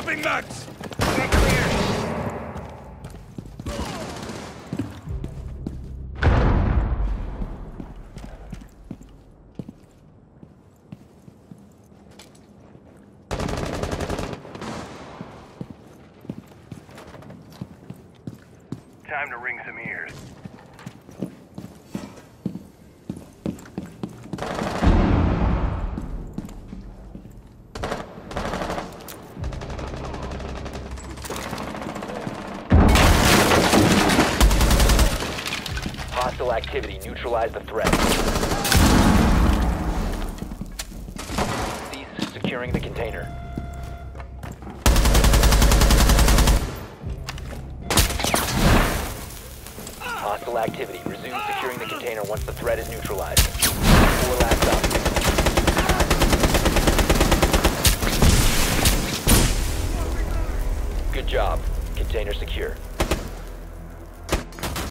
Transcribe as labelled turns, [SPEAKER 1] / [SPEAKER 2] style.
[SPEAKER 1] Swapping mags!
[SPEAKER 2] Get clear.
[SPEAKER 3] Time to ring some ears.
[SPEAKER 4] Hostile activity. Neutralize the threat. Cease securing the container. Hostile activity. Resume securing the container once the threat is neutralized. 4 last op. Good job. Container secure.